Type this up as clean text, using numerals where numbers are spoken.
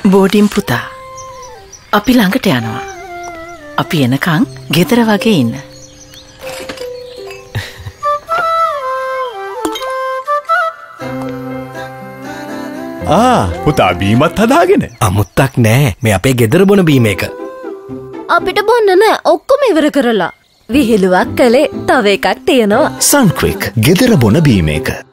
Boarding පුතා අපි ළඟට යනවා. අපි එනකන් ගෙදර වගේ ඉන්න. පුතා බීමත් හදාගෙන. අමුත්තක් නෑ මේ අපේ ගෙදර බොන බීම එක. අපිට බොන්න නෑ ඔක්කොම ඉවර කරලා. විහිළුවක් කළේ තව එකක් තියෙනවා. සන්ක්‍රික් ගෙදර බොන බීම එක.